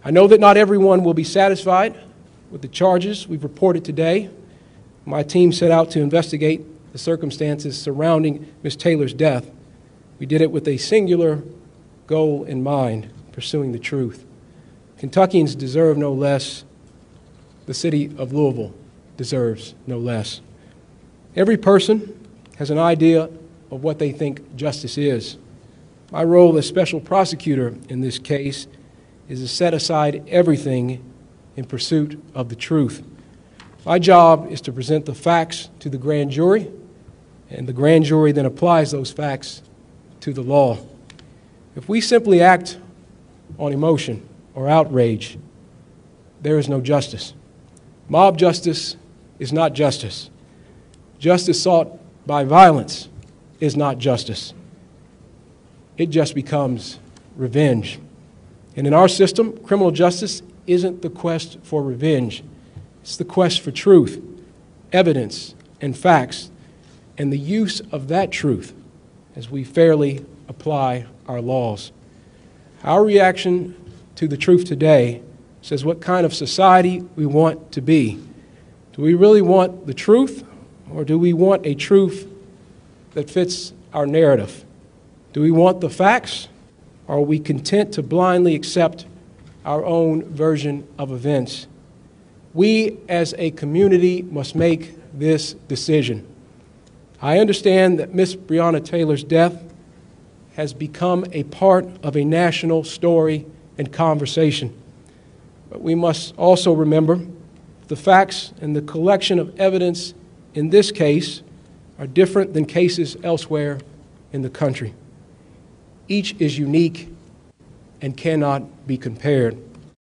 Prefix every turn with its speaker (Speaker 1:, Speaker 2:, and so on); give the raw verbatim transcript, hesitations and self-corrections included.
Speaker 1: I know that not everyone will be satisfied with the charges we've reported today. My team set out to investigate the circumstances surrounding Miz Taylor's death. We did it with a singular goal in mind, pursuing the truth. Kentuckians deserve no less. The city of Louisville deserves no less. Every person has an idea of what they think justice is. My role as special prosecutor in this case is to set aside everything in pursuit of the truth. My job is to present the facts to the grand jury, and the grand jury then applies those facts to the law. If we simply act on emotion or outrage, there is no justice. Mob justice is not justice. Justice sought by violence is not justice. It just becomes revenge. And in our system, criminal justice isn't the quest for revenge. It's the quest for truth, evidence, and facts, and the use of that truth as we fairly apply our laws. Our reaction to the truth today says what kind of society we want to be. Do we really want the truth, or do we want a truth that fits our narrative? Do we want the facts, or are we content to blindly accept our own version of events? We as a community must make this decision. I understand that Miz Breonna Taylor's death has become a part of a national story and conversation. But we must also remember the facts and the collection of evidence in this case are different than cases elsewhere in the country. Each is unique and cannot be compared.